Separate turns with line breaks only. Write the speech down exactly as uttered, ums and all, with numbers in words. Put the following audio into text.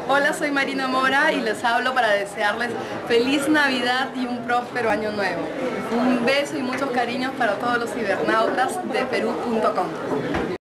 Hola, soy Marina Mora y les hablo para desearles feliz Navidad y un próspero año nuevo. Un beso y muchos cariños para todos los cibernautas de Perú punto com.